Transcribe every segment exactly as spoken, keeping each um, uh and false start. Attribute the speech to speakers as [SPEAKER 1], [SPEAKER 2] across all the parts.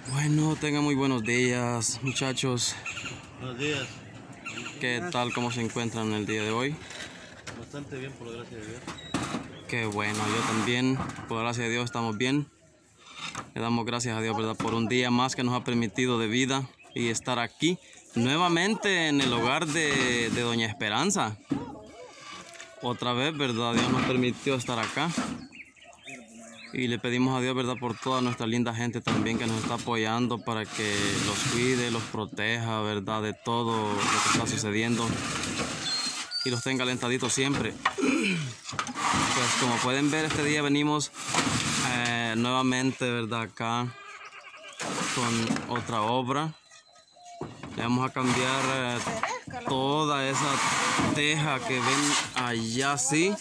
[SPEAKER 1] Bueno, tengan muy buenos días, muchachos.
[SPEAKER 2] Buenos días.
[SPEAKER 1] ¿Qué tal? ¿Cómo se encuentran el día de hoy?
[SPEAKER 2] Bastante bien, por la gracia de Dios.
[SPEAKER 1] Qué bueno, yo también, por la gracia de Dios, estamos bien. Le damos gracias a Dios, ¿verdad? Por un día más que nos ha permitido de vida y estar aquí nuevamente en el hogar de, de Doña Esperanza. Otra vez, ¿verdad? Dios nos permitió estar acá. Y le pedimos a Dios, ¿verdad? Por toda nuestra linda gente también que nos está apoyando para que los cuide, los proteja, ¿verdad? De todo lo que está sucediendo. Y los tenga alentaditos siempre. Pues como pueden ver, este día venimos eh, nuevamente, ¿verdad? Acá con otra obra. Le vamos a cambiar eh, toda esa teja que ven allá, sí.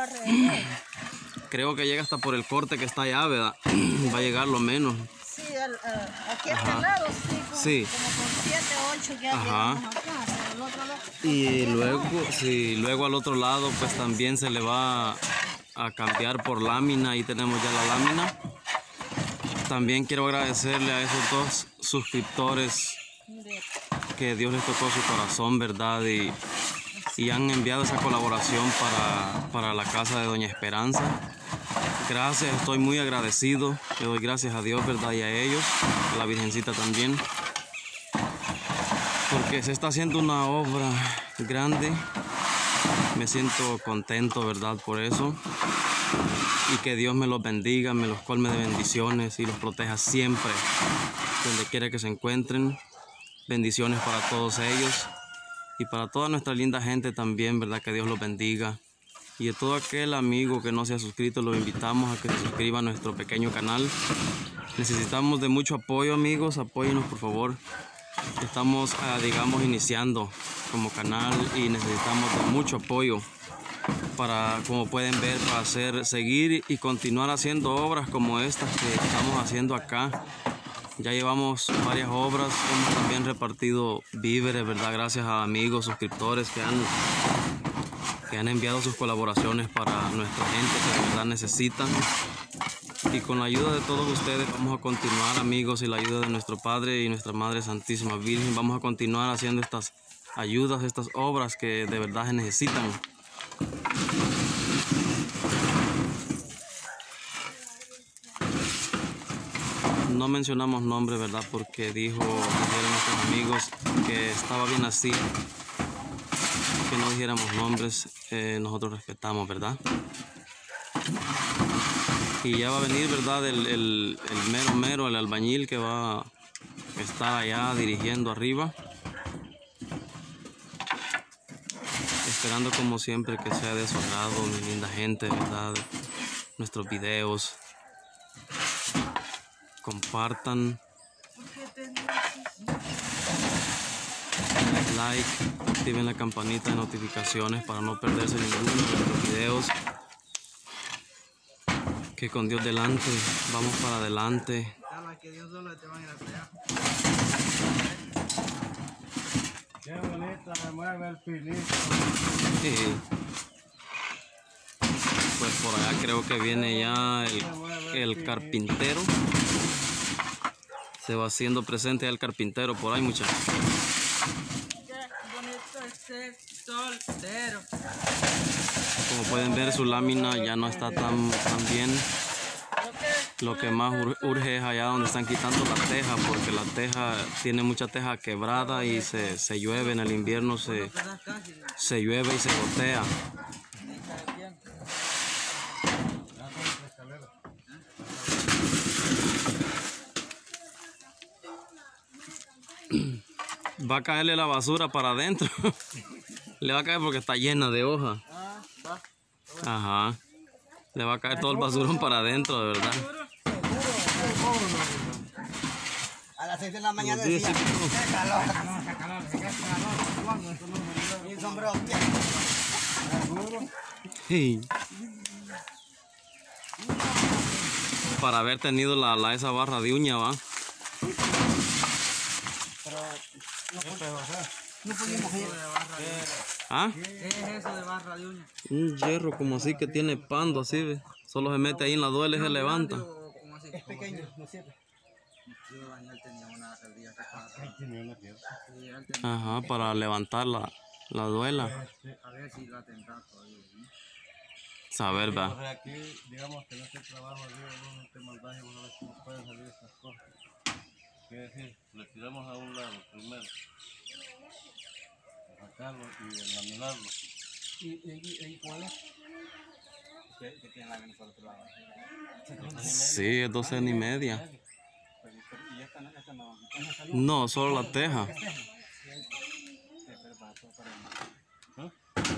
[SPEAKER 1] Creo que llega hasta por el corte que está allá, ¿verdad? Va a llegar lo menos.
[SPEAKER 3] Sí, el, uh, aquí a este lado, sí, como,
[SPEAKER 1] sí.
[SPEAKER 3] como con siete, ocho ya llegamos acá, pero el otro lado.
[SPEAKER 1] Y luego, sí, luego al otro lado, pues también se le va a cambiar por lámina. Ahí tenemos ya la lámina. También quiero agradecerle a esos dos suscriptores que Dios les tocó su corazón, ¿verdad? Y, y han enviado esa colaboración para, para la casa de Doña Esperanza. Gracias, estoy muy agradecido. Le doy gracias a Dios, ¿verdad? Y a ellos, a la Virgencita también. Porque se está haciendo una obra grande. Me siento contento, ¿verdad? Por eso. Y que Dios me los bendiga, me los colme de bendiciones y los proteja siempre, donde quiera que se encuentren. Bendiciones para todos ellos y para toda nuestra linda gente también, ¿verdad? Que Dios los bendiga. Y a todo aquel amigo que no se ha suscrito, lo invitamos a que se suscriba a nuestro pequeño canal. Necesitamos de mucho apoyo, amigos. Apóyenos, por favor. Estamos, uh, digamos, iniciando como canal y necesitamos de mucho apoyo para, como pueden ver, para hacer, seguir y continuar haciendo obras como estas que estamos haciendo acá. Ya llevamos varias obras, hemos también repartido víveres, ¿verdad? Gracias a amigos, suscriptores que han, que han enviado sus colaboraciones para nuestra gente que de verdad necesitan. Y con la ayuda de todos ustedes vamos a continuar, amigos, y la ayuda de nuestro Padre y nuestra Madre Santísima Virgen. Vamos a continuar haciendo estas ayudas, estas obras que de verdad se necesitan. No mencionamos nombres, ¿verdad? Porque dijo, dijeron nuestros amigos que estaba bien así, que no dijéramos nombres. Eh, nosotros respetamos, ¿verdad? Y ya va a venir, ¿verdad? El, el, el mero mero, el albañil que va a estar allá dirigiendo arriba. Esperando como siempre que sea de su agrado, mi linda gente, ¿verdad? Nuestros videos. Compartan, like, activen la campanita de notificaciones para no perderse ninguno de nuestros videos. Que con Dios delante, vamos para adelante.
[SPEAKER 2] Qué bonita me mueve el pilito.
[SPEAKER 1] Sí. Pues por allá creo que viene ya el, el carpintero. Se va haciendo presente el carpintero por ahí, muchachos.
[SPEAKER 3] Qué bonito es ser soltero.
[SPEAKER 1] Como pueden ver, su lámina ya no está tan, tan bien. Lo que más urge es allá donde están quitando la teja, porque la teja tiene mucha teja quebrada y se, se llueve en el invierno, se, se llueve y se gotea. Va a caerle la basura para adentro. Le va a caer porque está llena de hojas. Ajá. Le va a caer todo el basurón para adentro, de verdad.
[SPEAKER 4] A las seis de la mañana decía, qué calor, qué calor, qué calor. Y sombrero.
[SPEAKER 1] Sí. Para haber tenido la, la esa barra de uña, va.
[SPEAKER 4] Pero no podemos hacer. No podemos ir.
[SPEAKER 1] ¿Ah?
[SPEAKER 3] ¿Qué es eso de barra de uña?
[SPEAKER 1] Un hierro como así que tiene pando así, ¿ve? Solo se mete ahí en la duela y se levanta.
[SPEAKER 4] Es pequeño, no sirve. Yo Daniel tenía una alcaldía que pasa.
[SPEAKER 2] Tenía una piedra.
[SPEAKER 4] Sí, él tenía.
[SPEAKER 1] Ajá, para levantar la, la duela.
[SPEAKER 4] A ver si la tendrá todavía. ¿No?
[SPEAKER 1] Saber,
[SPEAKER 2] O
[SPEAKER 1] va.
[SPEAKER 2] sea, aquí, digamos que no esté trabajo arriba, uno no te maldaje, uno ve cómo pueden salir estas cosas. Quiere decir, le tiramos a un lado primero. A sacarlo y laminarlo.
[SPEAKER 4] ¿Y, y, y cuál es? ¿Qué, qué tiene la gana por otro lado?
[SPEAKER 1] Sí, es docena y media.
[SPEAKER 4] ¿Y esta, esta no?
[SPEAKER 1] No, solo la teja.
[SPEAKER 2] ¿Ah?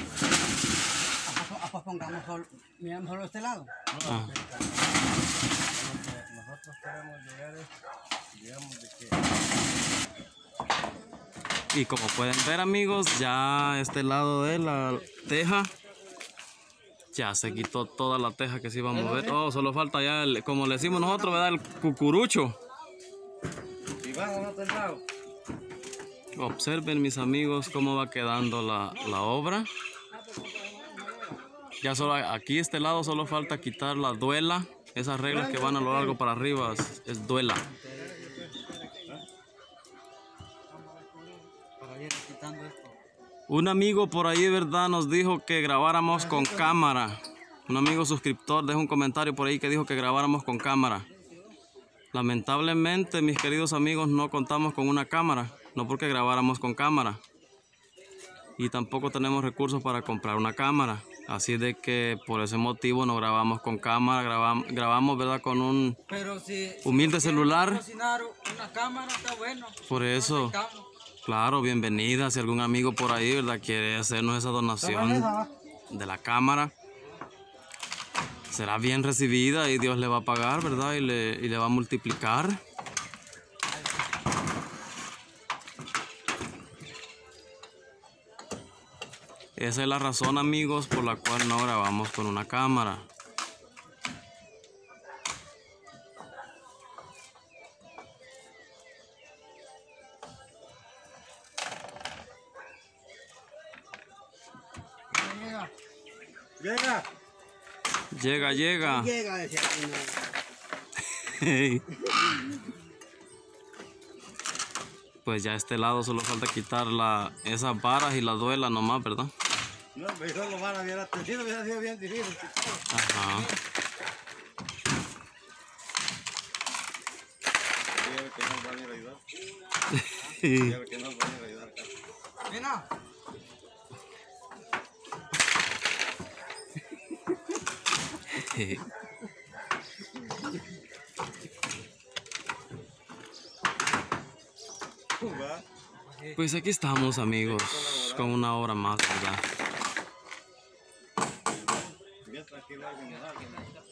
[SPEAKER 4] Ah, pues pongamos solo, miramos solo este lado.
[SPEAKER 1] Ah.
[SPEAKER 2] Nosotros queremos llegar, es, digamos, de que
[SPEAKER 1] Y como pueden ver, amigos, ya este lado de la teja ya se quitó toda la teja que se iba a mover. Oh, solo falta ya, el, como le decimos nosotros, ¿verdad? El cucurucho.
[SPEAKER 2] y van a otro lado.
[SPEAKER 1] Observen, mis amigos, cómo va quedando la, la obra. Ya solo aquí, este lado, solo falta quitar la duela. Esas reglas que van a lo largo para arriba es, es duela.
[SPEAKER 4] Para ir quitando esto.
[SPEAKER 1] Un amigo por ahí, ¿verdad? Nos dijo que grabáramos con cámara. Un amigo suscriptor dejó un comentario por ahí que dijo que grabáramos con cámara. Lamentablemente, mis queridos amigos, no contamos con una cámara. No porque grabáramos con cámara. Y tampoco tenemos recursos para comprar una cámara. Así de que por ese motivo no grabamos con cámara. Grabamos, grabamos ¿verdad? Con un
[SPEAKER 4] Pero si,
[SPEAKER 1] humilde
[SPEAKER 4] si
[SPEAKER 1] celular.
[SPEAKER 4] cocinar una cámara está bueno.
[SPEAKER 1] Por eso, claro, bienvenida. Si algún amigo por ahí, ¿verdad? Quiere hacernos esa donación de la cámara, será bien recibida y Dios le va a pagar, ¿verdad? Y le, y le va a multiplicar. Esa es la razón, amigos, por la cual no grabamos con una cámara.
[SPEAKER 2] Llega.
[SPEAKER 1] Llega, llega.
[SPEAKER 4] Llega, decía.
[SPEAKER 1] Pues ya a este lado solo falta quitar la, esas varas y la duela nomás, ¿verdad?
[SPEAKER 2] No, pero eso lo van a ver atendido, hubiera sido bien difícil.
[SPEAKER 1] Ajá.
[SPEAKER 2] Dígame que nos van a ir a ayudar. Dígame que nos van a ir a ayudar acá.
[SPEAKER 4] Mira.
[SPEAKER 2] Va.
[SPEAKER 1] Pues aquí estamos, amigos, con una obra más, ¿verdad?
[SPEAKER 2] Bien tranquilo, alguien nos da, alguien nos da.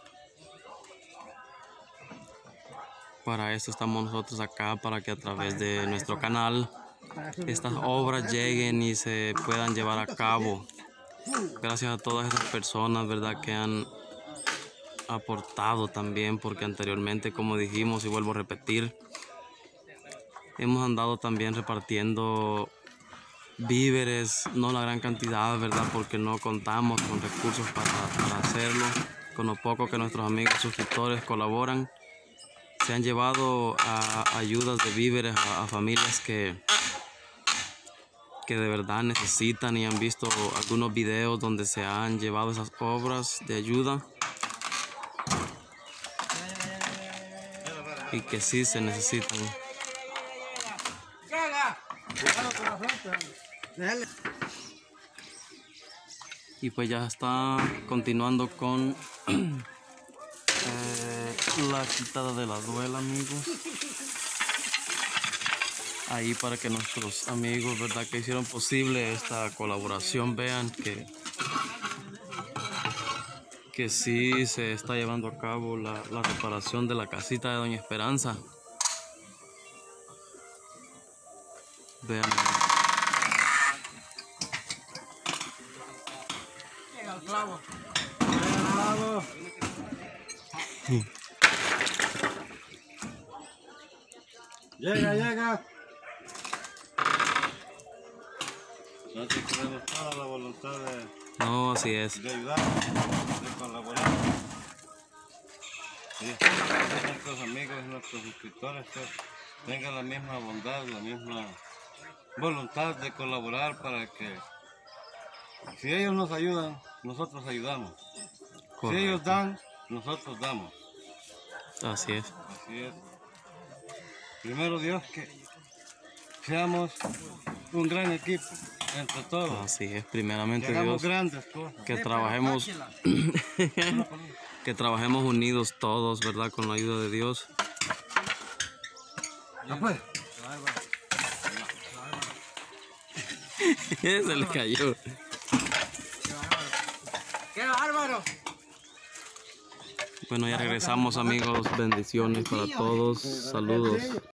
[SPEAKER 1] Para eso estamos nosotros acá, para que a través de nuestro canal estas obras lleguen y se puedan llevar a cabo. Gracias a todas esas personas, ¿verdad? Que han aportado también, porque anteriormente, como dijimos y vuelvo a repetir, hemos andado también repartiendo víveres, no la gran cantidad, ¿verdad? Porque no contamos con recursos para, para hacerlo. Con lo poco que nuestros amigos suscriptores colaboran, se han llevado a ayudas de víveres a, a familias que, que de verdad necesitan y han visto algunos videos donde se han llevado esas obras de ayuda y que sí se necesitan. Y pues ya está continuando con eh, la quitada de la duela, amigos. Ahí para que nuestros amigos, ¿verdad? Que hicieron posible esta colaboración, vean que que sí se está llevando a cabo la, la reparación de la casita de Doña Esperanza. Vean.
[SPEAKER 4] Llega el clavo.
[SPEAKER 2] Llega, llega. Nosotros tenemos toda la voluntad de,
[SPEAKER 1] No, así es.
[SPEAKER 2] de ayudar, de colaborar. Sí, nuestros amigos, nuestros suscriptores pues, tengan la misma bondad, la misma voluntad de colaborar para que si ellos nos ayudan, nosotros ayudamos.
[SPEAKER 1] Correcto.
[SPEAKER 2] Si ellos dan, nosotros damos.
[SPEAKER 1] Así es.
[SPEAKER 2] Así es. Primero Dios, que seamos un gran equipo entre todos.
[SPEAKER 1] Así es, primeramente
[SPEAKER 2] Que hagamos
[SPEAKER 1] Dios,
[SPEAKER 2] grandes cosas.
[SPEAKER 1] que trabajemos, que trabajemos unidos todos, ¿verdad? Con la ayuda de Dios. Se le cayó.
[SPEAKER 4] ¡Qué bárbaro!
[SPEAKER 1] Bueno, ya regresamos, amigos. Bendiciones para todos. Saludos.